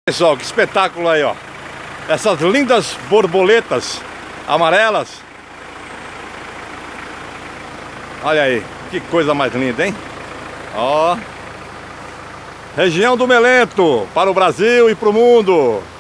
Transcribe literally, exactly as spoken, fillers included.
Pessoal, que espetáculo aí, ó. Essas lindas borboletas amarelas. Olha aí, que coisa mais linda, hein? Ó. Região do Melento, para o Brasil e para o mundo.